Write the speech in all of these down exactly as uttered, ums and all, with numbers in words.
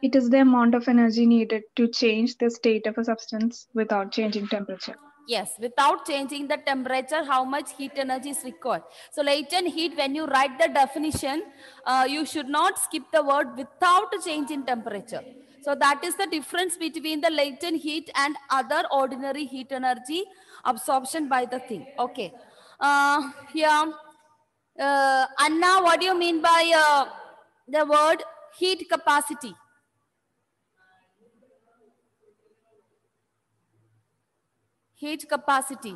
It is the amount of energy needed to change the state of a substance without changing temperature. Yes, without changing the temperature, how much heat energy is required. So latent heat, when you write the definition, uh, you should not skip the word without a change in temperature. So that is the difference between the latent heat and other ordinary heat energy absorption by the thing. Okay. Uh, here, uh, Anna, what do you mean by uh, the word heat capacity? Heat capacity.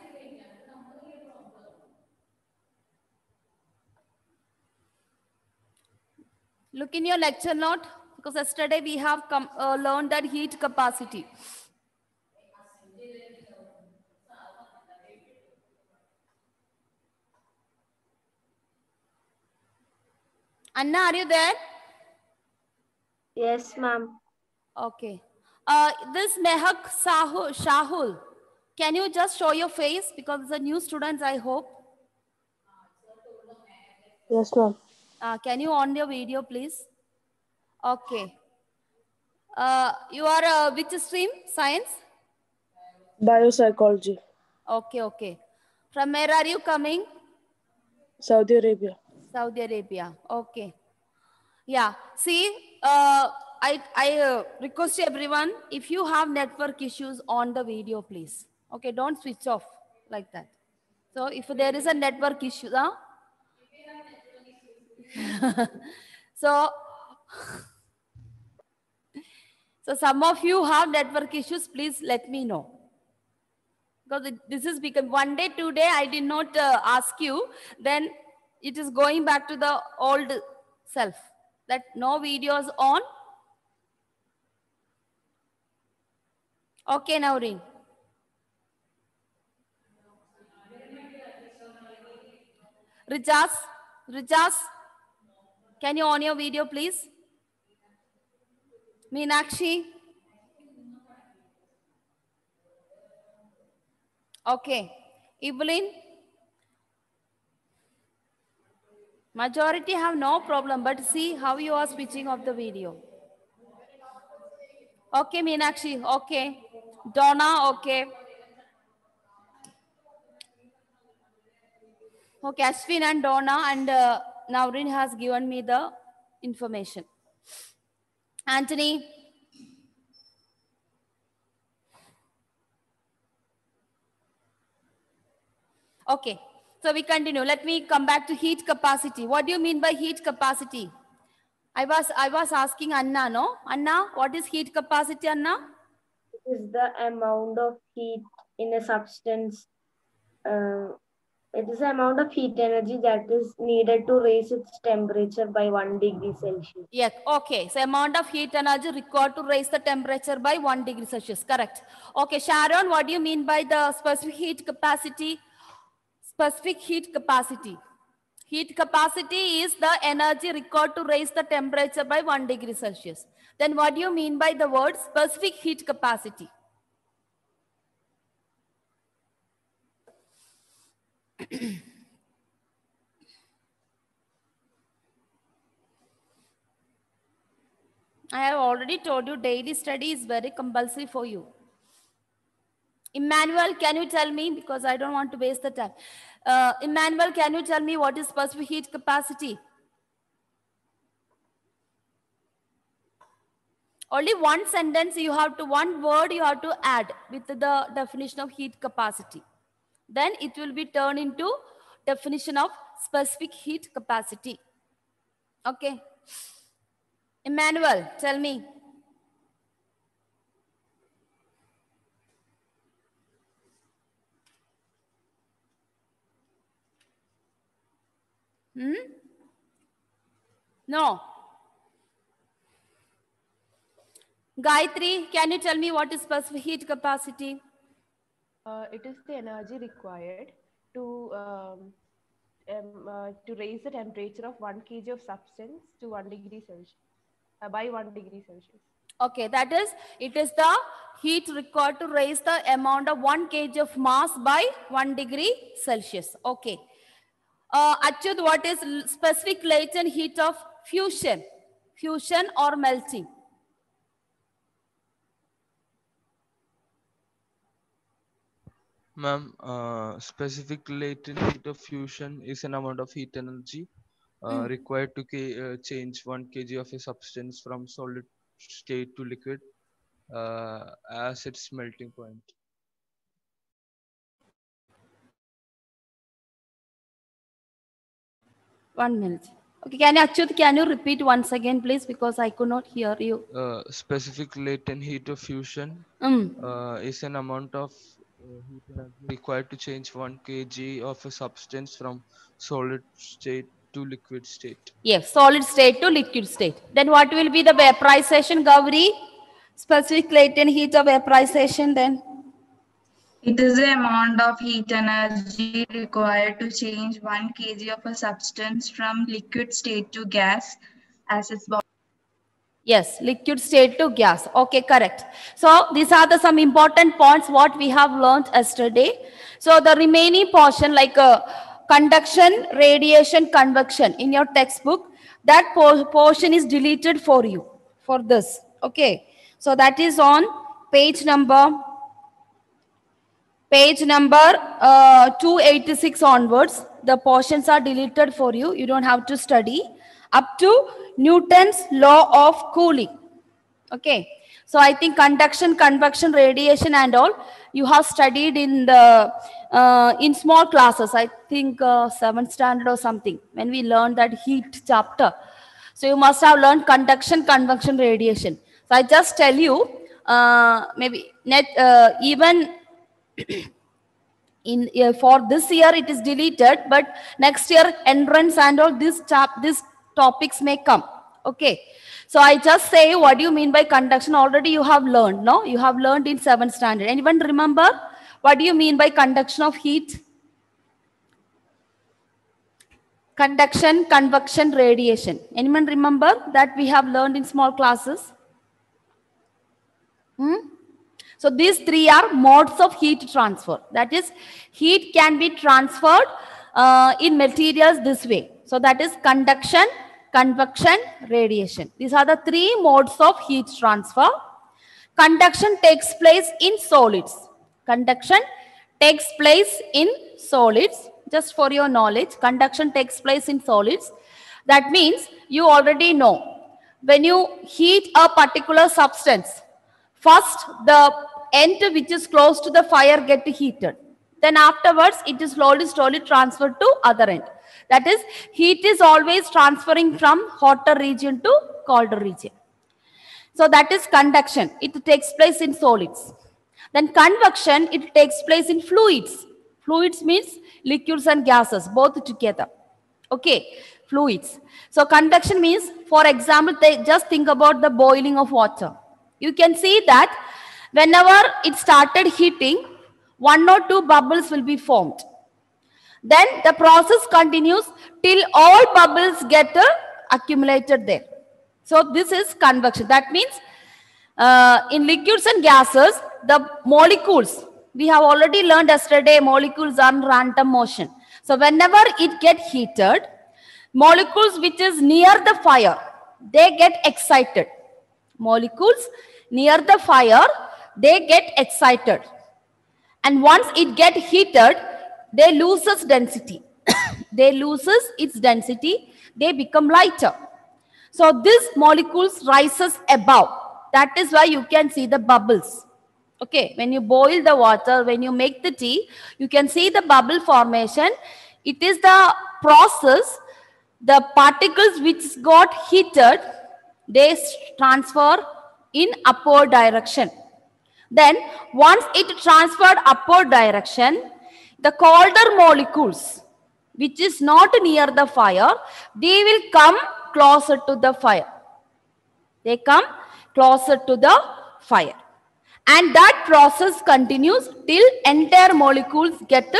Look in your lecture note, because yesterday we have come, uh, learned that heat capacity. Anna, are you there? Yes, ma'am. Okay. Uh, this Mehak Sahul, Shahul, can you just show your face? Because it's a new student, I hope. Yes, ma'am. Uh, can you on your video, please? Okay. Uh, you are uh, which stream? Science? Biopsychology. Okay, okay. From where are you coming? Saudi Arabia. Saudi Arabia. Okay. Yeah. See, uh, I, I uh, request everyone, if you have network issues on the video, please. Okay, don't switch off like that. So if there is a network issue, huh? so, so some of you have network issues, please let me know. Because it, this is become one day, two day, I did not uh, ask you, then it is going back to the old self. That no videos on. Okay, Naureen. Rijas, Rijas, can you on your video, please? Meenakshi. Okay. Evelyn. Majority have no problem, but see how you are switching off the video. Okay, Meenakshi. Okay. Donna. Okay. Okay, Ashwin and Donna and uh, Naureen has given me the information. Anthony. Okay, so we continue. Let me come back to heat capacity. What do you mean by heat capacity? I was, I was asking Anna, no? Anna, what is heat capacity, Anna? It is the amount of heat in a substance. Uh, it is the amount of heat energy that is needed to raise its temperature by one degree Celsius. Yes, okay. So amount of heat energy required to raise the temperature by one degree Celsius, correct. Okay, Sharon, what do you mean by the specific heat capacity? Specific heat capacity. Heat capacity is the energy required to raise the temperature by one degree Celsius. Then what do you mean by the word specific heat capacity? I have already told you daily study is very compulsory for you. Emmanuel, can you tell me, because I don't want to waste the time. Uh, Emmanuel, can you tell me what is specific heat capacity? Only one sentence you have to, one word you have to add with the definition of heat capacity. Then it will be turned into definition of specific heat capacity. Okay. Emmanuel, tell me. Hmm? No. Gayatri, can you tell me what is specific heat capacity? Uh, it is the energy required to um, um, uh, to raise the temperature of one kilogram of substance to one degree Celsius, uh, by one degree Celsius. Okay, that is, it is the heat required to raise the amount of one kilogram of mass by one degree Celsius. Okay. Uh, Achyut, what is specific latent heat of fusion? Fusion or melting? Ma'am, uh, specific latent heat of fusion is an amount of heat energy uh, Mm. required to ca- uh, change one kilogram of a substance from solid state to liquid uh, as its melting point. One minute. Okay, can you Achyut, can you repeat once again, please, because I could not hear you. Uh, specific latent heat of fusion Mm. uh, is an amount of uh, heat energy required to change one kilogram of a substance from solid state to liquid state. Yes, solid state to liquid state. Then what will be the vaporization, Gauri? Specific latent heat of vaporization then? It is the amount of heat energy required to change one kilogram of a substance from liquid state to gas as its body. Yes, liquid state to gas. Okay, correct. So these are the some important points what we have learned yesterday. So the remaining portion like uh, conduction, radiation, convection in your textbook, that por- portion is deleted for you for this. Okay. So that is on page number page number uh, two eighty-six onwards. The portions are deleted for you. You don't have to study up to Newton's law of cooling. Okay, so I think conduction, convection, radiation and all you have studied in the uh, in small classes. I think uh, seventh standard or something when we learned that heat chapter. So you must have learned conduction, convection, radiation. So I just tell you uh, maybe net uh, even in uh, for this year it is deleted, but next year entrance and all this chap these topics may come. Okay, so I just say what do you mean by conduction? Already you have learned, no? You have learned in seventh standard. Anyone remember what do you mean by conduction of heat? Conduction, convection, radiation. Anyone remember that we have learned in small classes? Hmm? So these three are modes of heat transfer. That is, heat can be transferred uh, in materials this way. So that is conduction, convection, radiation. These are the three modes of heat transfer. Conduction takes place in solids. Conduction takes place in solids. Just for your knowledge, conduction takes place in solids. That means you already know when you heat a particular substance, first the end which is close to the fire get heated. Then afterwards it is slowly slowly transferred to other end. That is, heat is always transferring from hotter region to colder region. So that is conduction. It takes place in solids. Then convection, it takes place in fluids. Fluids means liquids and gases, both together. Okay, fluids. So conduction means, for example, they just think about the boiling of water. You can see that whenever it started heating, one or two bubbles will be formed. Then the process continues till all bubbles get uh, accumulated there. So this is convection. That means uh, in liquids and gases, the molecules, we have already learned yesterday, molecules are in random motion. So whenever it gets heated, molecules which is near the fire, they get excited. Molecules near the fire, they get excited. And once it get heated, they loses density. They loses its density, they become lighter. So these molecules rises above. That is why you can see the bubbles. Okay, when you boil the water, when you make the tea, you can see the bubble formation. It is the process, the particles which got heated, they transfer in upward direction. Then once it transferred upward direction, the colder molecules, which is not near the fire, they will come closer to the fire. They come closer to the fire. And that process continues till entire molecules get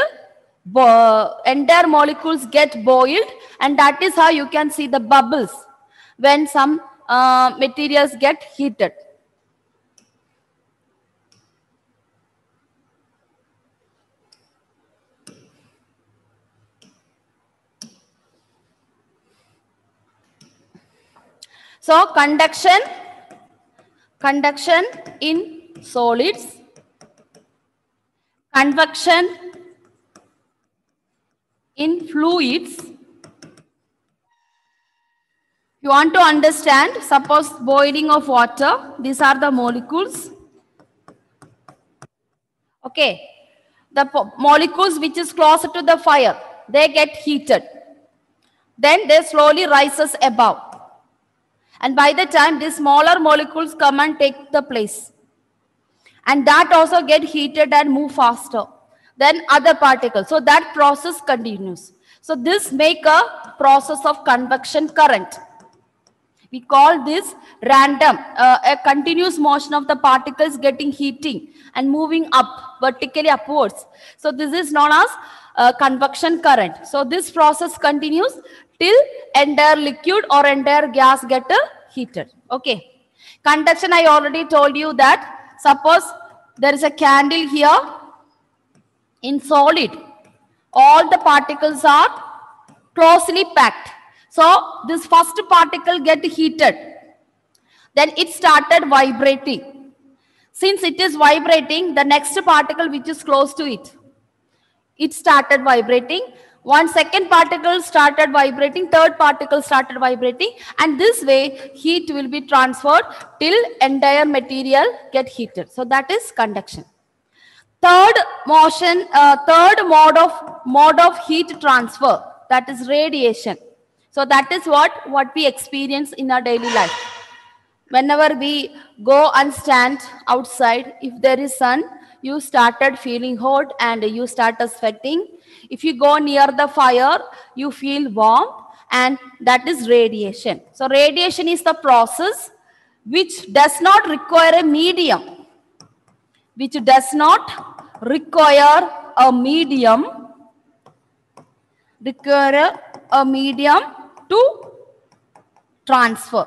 uh, entire molecules get boiled, and that is how you can see the bubbles when some uh, materials get heated. So conduction, conduction in solids, convection in fluids. You want to understand, suppose boiling of water, these are the molecules. Okay, the molecules which is closer to the fire, they get heated. Then they slowly rises above. And by the time these smaller molecules come and take the place. And that also get heated and move faster than other particles. So that process continues. So this make a process of convection current. We call this random, uh, a continuous motion of the particles getting heating and moving up, vertically upwards. So this is known as uh, convection current. So this process continues till entire liquid or entire gas get uh, heated. Okay. Conduction, I already told you that. Suppose there is a candle here in solid. All the particles are closely packed. So this first particle get heated. Then it started vibrating. Since it is vibrating, the next particle which is close to it, it started vibrating. One second particle started vibrating, third particle started vibrating, and this way heat will be transferred till entire material get heated. So that is conduction. Third motion, uh, third mode of mode of heat transfer, that is radiation. So that is what, what we experience in our daily life. Whenever we go and stand outside, if there is sun, you started feeling hot and you started sweating. If you go near the fire, you feel warm, and that is radiation. So radiation is the process which does not require a medium, which does not require a medium, require a medium to transfer.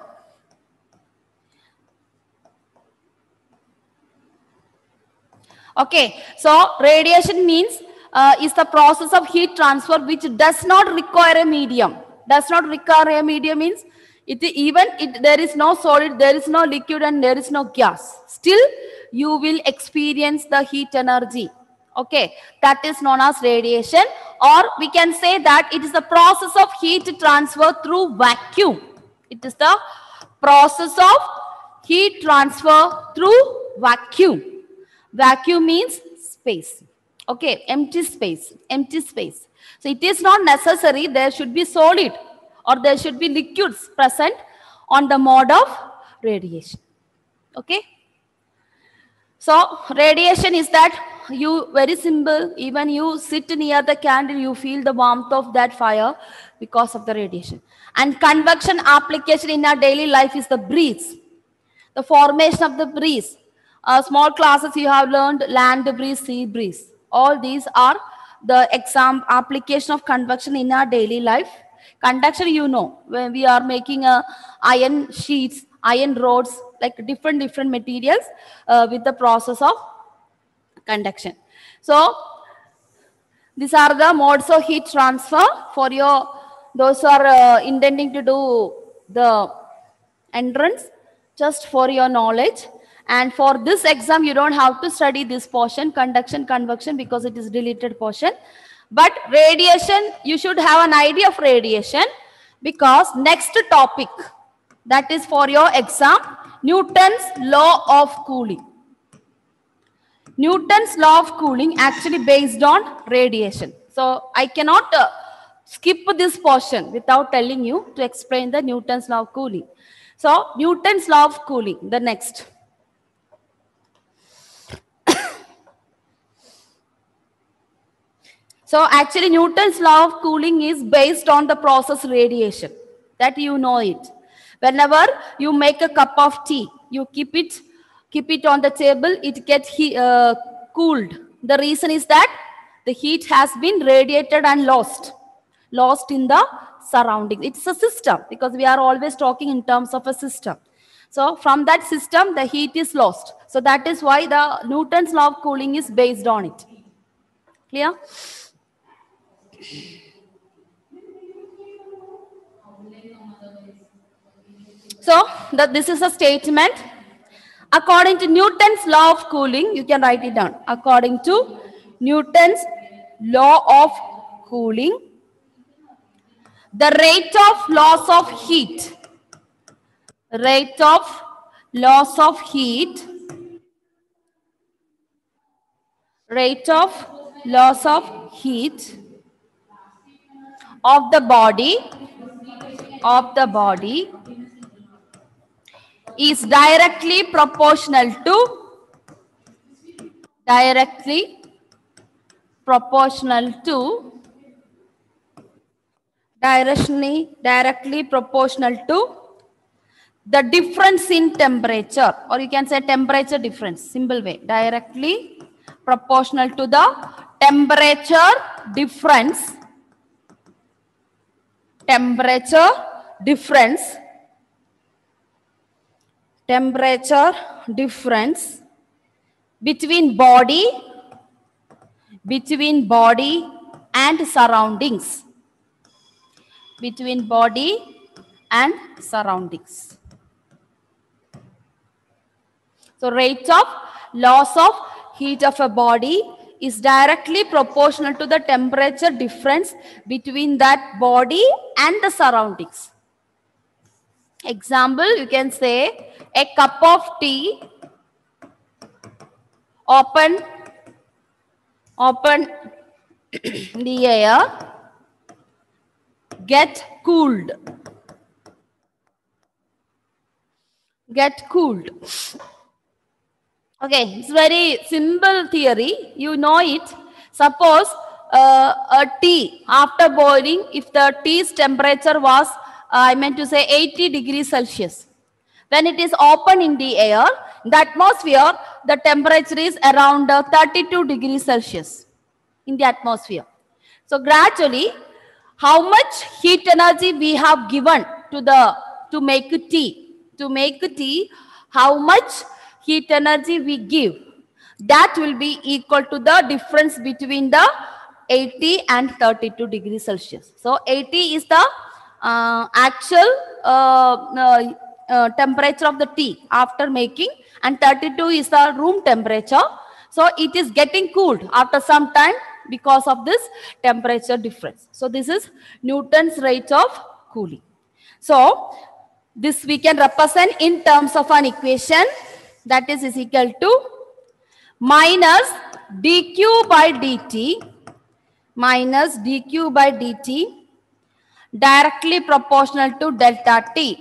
Okay, so radiation means uh, is the process of heat transfer which does not require a medium. Does not require a medium means it even it there is no solid, there is no liquid, and there is no gas. Still, you will experience the heat energy. Okay, that is known as radiation, or we can say that it is the process of heat transfer through vacuum. It is the process of heat transfer through vacuum. Vacuum means space. Okay, empty space, empty space. So it is not necessary there should be solid or there should be liquids present on the mode of radiation. Okay. So radiation is that you, very simple, even you sit near the candle, you feel the warmth of that fire because of the radiation. And convection application in our daily life is the breeze. The formation of the breeze. Uh, small classes you have learned land breeze, sea breeze. All these are the exam application of convection in our daily life. Conduction, you know, when we are making a iron sheets, iron rods, like different different materials uh, with the process of conduction. So these are the modes of heat transfer for your those who are uh, intending to do the entrance, just for your knowledge. And for this exam, you don't have to study this portion, conduction, convection, because it is deleted portion. But radiation, you should have an idea of radiation, because next topic, that is for your exam, Newton's law of cooling. Newton's law of cooling actually based on radiation. So I cannot uh, skip this portion without telling you to explain the Newton's law of cooling. So Newton's law of cooling, the next. So actually Newton's law of cooling is based on the process radiation, that you know it. Whenever you make a cup of tea, you keep it, keep it on the table, it gets he, uh, cooled. The reason is that the heat has been radiated and lost, lost in the surrounding. It's a system, because we are always talking in terms of a system. So from that system, the heat is lost. So that is why the Newton's law of cooling is based on it. Clear? So the, this is a statement. According to Newton's law of cooling, you can write it down. According to Newton's law of cooling. The rate of loss of heat. Rate of loss of heat. Rate of loss of heat of the body of the body is directly proportional to directly proportional to directionally directly proportional to the difference in temperature, or you can say temperature difference, simple way, directly proportional to the temperature difference temperature difference temperature difference between body between body and surroundings between body and surroundings. So rate of loss of heat of a body is directly proportional to the temperature difference between that body and the surroundings. Example, you can say a cup of tea, open, open the air, get cooled, get cooled. Okay, it's very simple theory. You know it. Suppose uh, a tea after boiling, if the tea's temperature was, uh, I meant to say eighty degrees Celsius. When it is open in the air, the atmosphere, the temperature is around uh, thirty-two degrees Celsius in the atmosphere. So gradually, how much heat energy we have given to the to make tea, to make tea, how much heat energy we give, that will be equal to the difference between the eighty and thirty-two degrees Celsius. So eighty is the uh, actual uh, uh, uh, temperature of the tea after making, and thirty-two is the room temperature. So it is getting cooled after some time because of this temperature difference. So this is Newton's rate of cooling. So this we can represent in terms of an equation, that is is equal to minus dq by dt minus dq by dt directly proportional to delta T.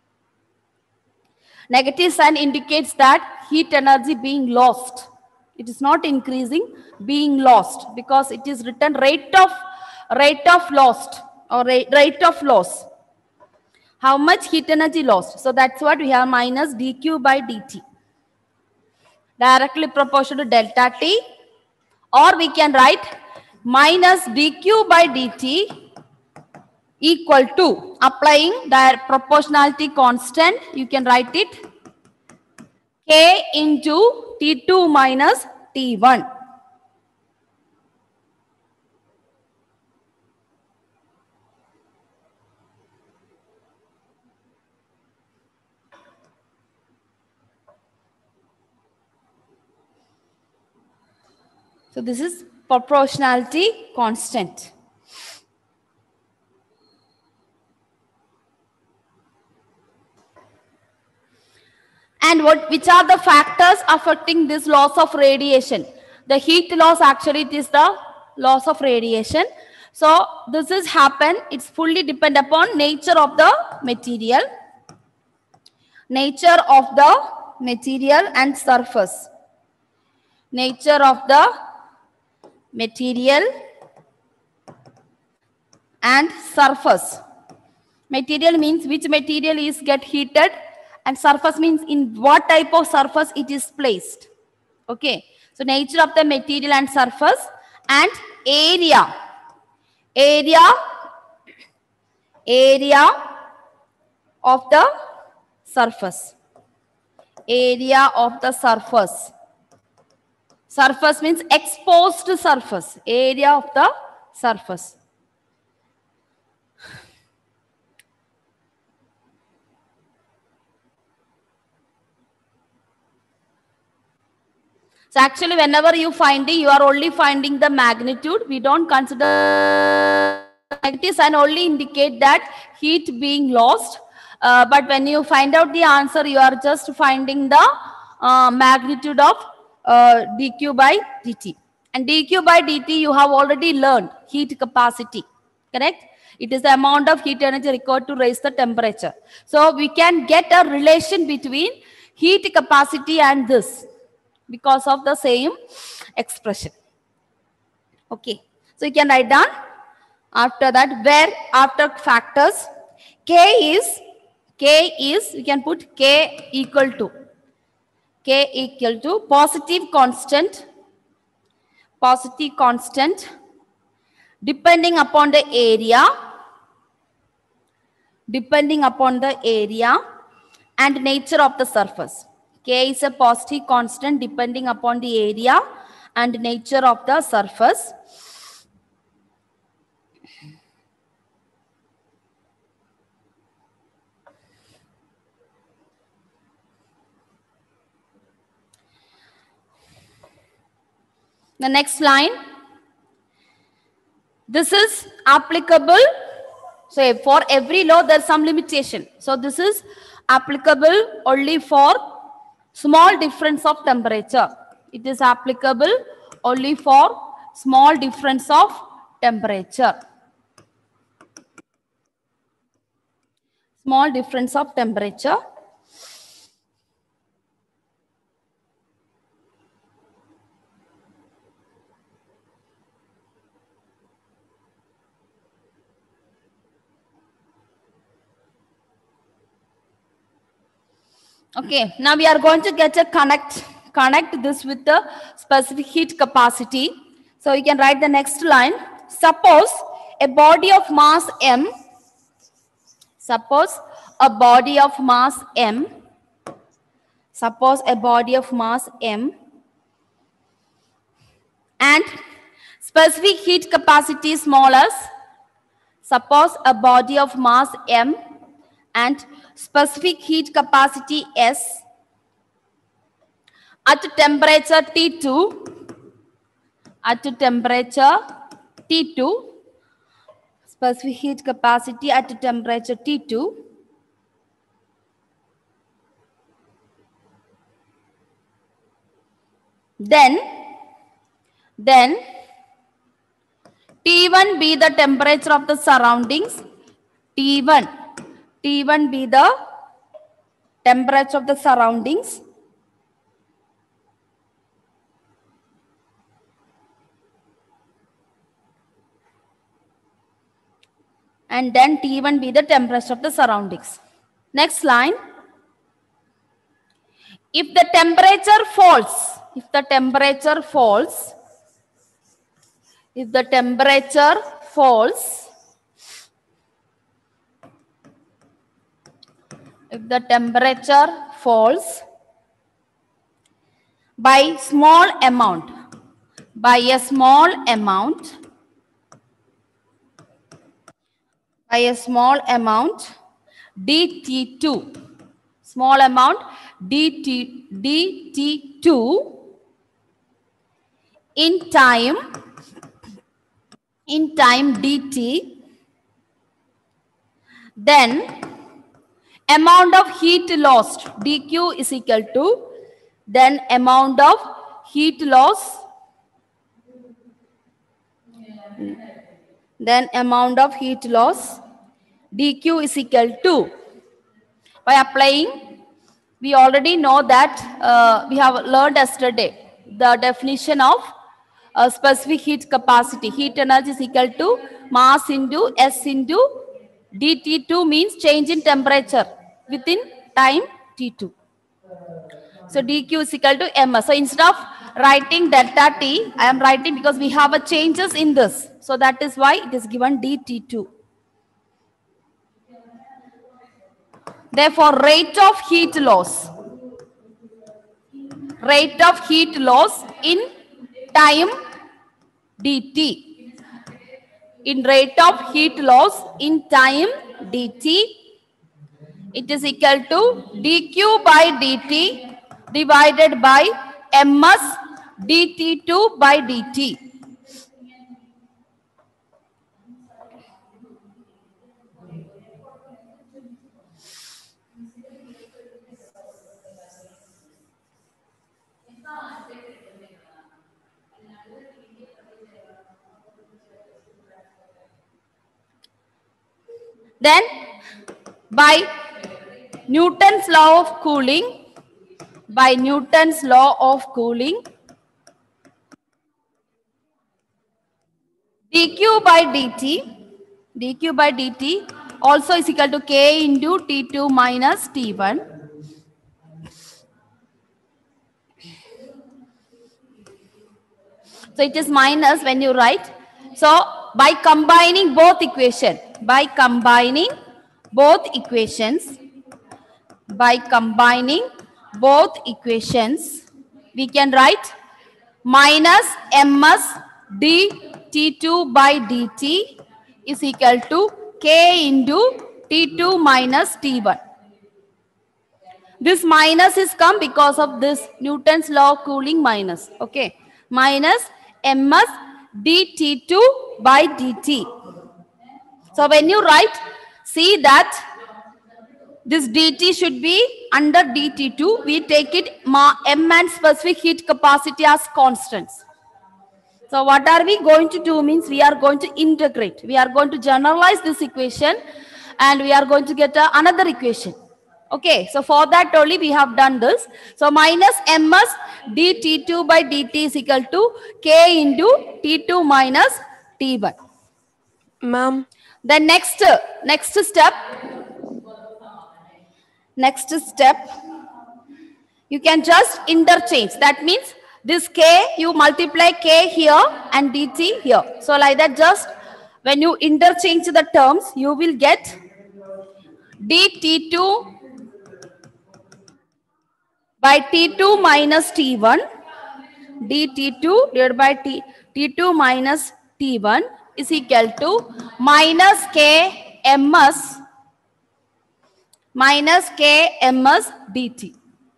Negative sign indicates that heat energy being lost. It is not increasing, being lost, because it is written rate of rate of lost or rate, rate of loss. How much heat energy lost? So that's what we have, minus dq by dt directly proportional to delta T, or we can write minus dq by dt equal to, applying the proportionality constant, you can write it K into T two minus T one. So this is proportionality constant. And what, which are the factors affecting this loss of radiation? The heat loss, actually it is the loss of radiation. So this is happen, it's fully depend upon nature of the material, nature of the material and surface, nature of the material and surface. Material means which material is get heated, and surface means in what type of surface it is placed. Okay, so nature of the material and surface, and area, area, area of the surface, area of the surface. Surface means exposed surface, area of the surface. So actually, whenever you finding, you are only finding the magnitude. We don't consider magnitudes and only indicate that heat being lost. Uh, but when you find out the answer, you are just finding the uh, magnitude of uh, dq by dt. And dq by dt you have already learned heat capacity, correct? It is the amount of heat energy required to raise the temperature. So we can get a relation between heat capacity and this because of the same expression. Okay, so you can write down after that where after factors k is k is you can put k equal to k equal to positive constant positive constant depending upon the area depending upon the area and nature of the surface. K is a positive constant depending upon the area and nature of the surface. The next line. This is applicable. So for every law, there's some limitation. So this is applicable only for small difference of temperature. It is applicable only for small difference of temperature. Small difference of temperature. Okay, now we are going to get a connect, connect this with the specific heat capacity. So you can write the next line. Suppose a body of mass m, suppose a body of mass m, suppose a body of mass m and specific heat capacity small as, suppose a body of mass m and specific heat capacity S at temperature T two, at temperature T two, specific heat capacity at temperature T two, then, then T one be the temperature of the surroundings, T one T one be the temperature of the surroundings. And then T one be the temperature of the surroundings. Next line. If the temperature falls, if the temperature falls, if the temperature falls, if the temperature falls by small amount, by a small amount, by a small amount, d T two, small amount, d T two, in time, in time dt, then amount of heat lost dq is equal to, then amount of heat loss, then amount of heat loss dq is equal to, by applying, we already know that uh, we have learned yesterday the definition of uh, specific heat capacity. Heat energy is equal to mass into S into d T two means change in temperature within time T two. So dq is equal to ms. So instead of writing delta T, I am writing because we have a changes in this. So that is why it is given d T two. Therefore, rate of heat loss, rate of heat loss in time dt, in rate of heat loss in time dt, it is equal to dq by dt divided by ms d T two by dt. Then by Newton's law of cooling, by Newton's law of cooling, dq by dt, dq by dt also is equal to k into T two minus T one. So it is minus when you write. So by combining both equations, by combining both equations, by combining both equations, we can write minus ms d T two by dt is equal to k into T two minus T one. This minus is come because of this Newton's law of cooling minus. Okay. Minus ms d T two by dt. So when you write, see that this dt should be under d T two. We take it m and specific heat capacity as constants. So what are we going to do means we are going to integrate. We are going to generalize this equation and we are going to get uh, another equation. Okay, so for that only we have done this. So minus ms d T two by dt is equal to k into T two minus T one. Ma'am. The next, next step, next step, you can just interchange. That means this k, you multiply k here and dt here. So like that, just when you interchange the terms, you will get d T two by T two minus T one, d T two divided by T, T2 minus T one is equal to minus k ms minus k ms dt.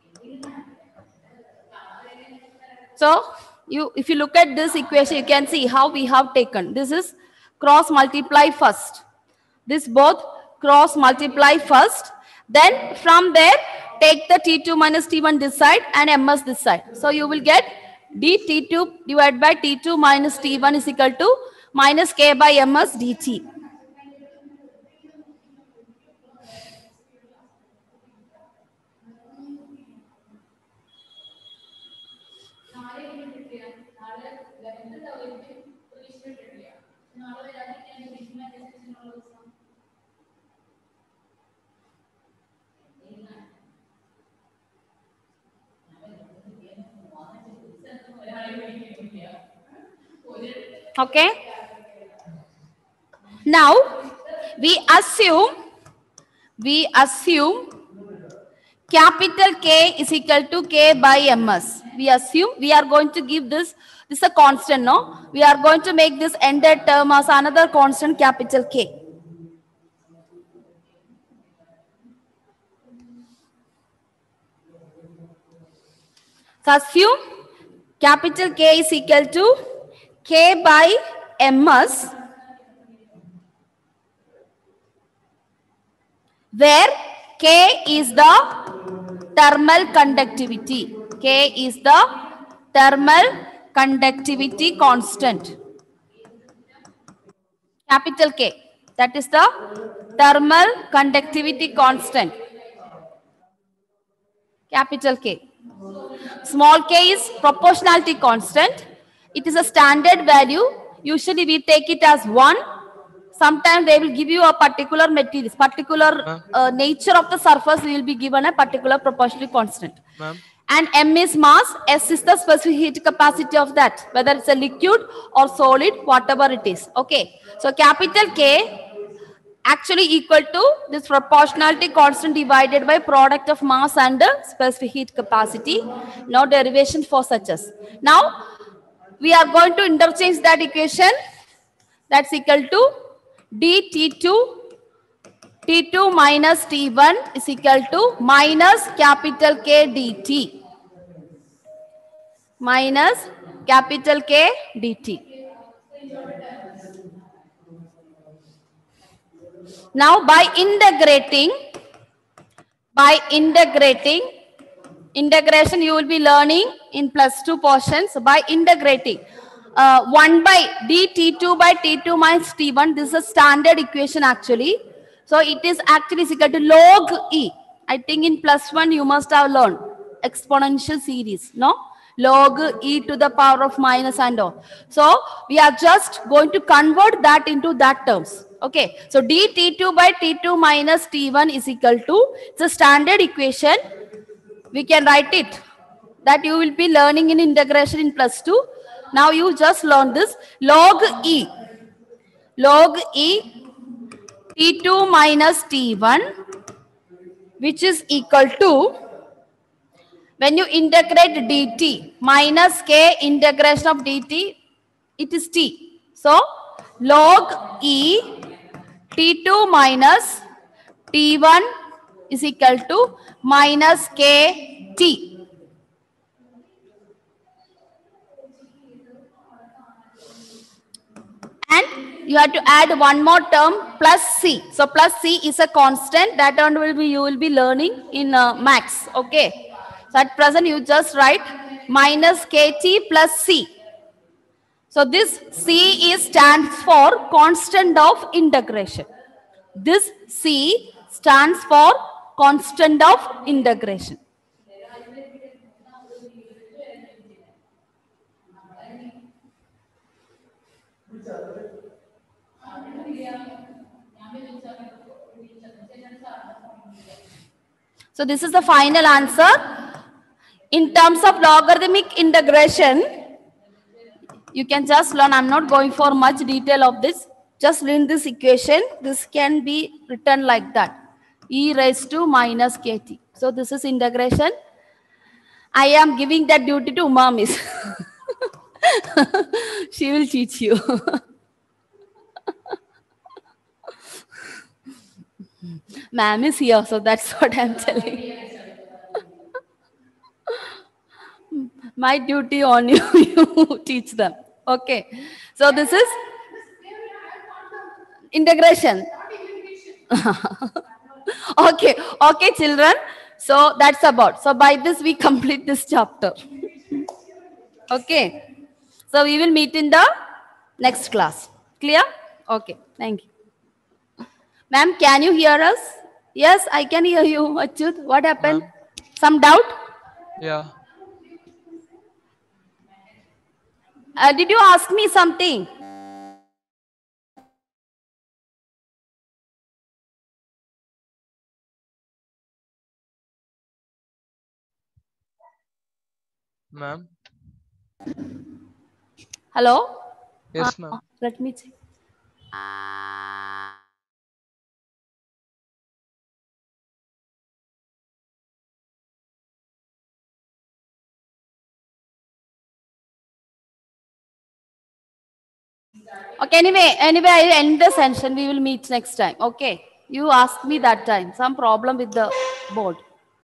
So you, if you look at this equation, you can see how we have taken. This is cross multiply first. This both cross multiply first. Then from there, take the T two minus T one this side and ms this side. So you will get d T two divided by T two minus T one is equal to minus k by ms dt. Okay. Now we assume, we assume capital K is equal to K by ms. We assume we are going to give this, this is a constant, no? We are going to make this ended term as another constant capital K. So assume capital K is equal to K by ms, where K is the thermal conductivity. K is the thermal conductivity constant. Capital K, that is the thermal conductivity constant. Capital K. Small k is proportionality constant. It is a standard value. Usually we take it as one. Sometimes they will give you a particular material, particular uh, nature of the surface will be given a particular proportionality constant. And M is mass, S is the specific heat capacity of that, whether it's a liquid or solid, whatever it is. Okay. So capital K actually equal to this proportionality constant divided by product of mass and the specific heat capacity. No derivation for such as. Now we are going to interchange that equation. That's equal to d T two T two minus T one is equal to minus capital K dt. minus capital K dt. Now by integrating, by integrating, integration you will be learning in plus two portions. By integrating uh, one by d t two by t two minus t one, this is a standard equation actually. So it is actually equal to log e. I think in plus one you must have learned exponential series, no? Log e to the power of minus and all. So we are just going to convert that into that terms. Okay, so d t two by t two minus t one is equal to, it's a standard equation. We can write it, that you will be learning in integration in plus two. Now you just learn this log e, log e t two minus t one, which is equal to, when you integrate dt minus k integration of dt, it is t. So log e t two minus t one is equal to minus kt. And you have to add one more term plus c. So plus c is a constant that one will be, you will be learning in uh, max. Okay. So at present you just write minus kt plus c. So this c is stands for constant of integration. This c stands for constant of integration. So this is the final answer. In terms of logarithmic integration, you can just learn, I'm not going for much detail of this. Just learn this equation. This can be written like that. E raised to minus kt. So this is integration. I am giving that duty to Uma Miss. She will teach you. Ma'am is here, so that's what I'm telling. My duty on you, you teach them. Okay. So this is integration. Okay. Okay, children. So that's about. So by this we complete this chapter. Okay. So we will meet in the next class. Clear? Okay. Thank you. Ma'am, can you hear us? Yes, I can hear you. Achyut, what happened? Some doubt? Yeah. Uh, did you ask me something? Ma'am? Hello? Yes, Uh, ma'am. let me check. Okay, anyway, anyway, I end the session. We will meet next time. Okay. You asked me that time. Some problem with the board.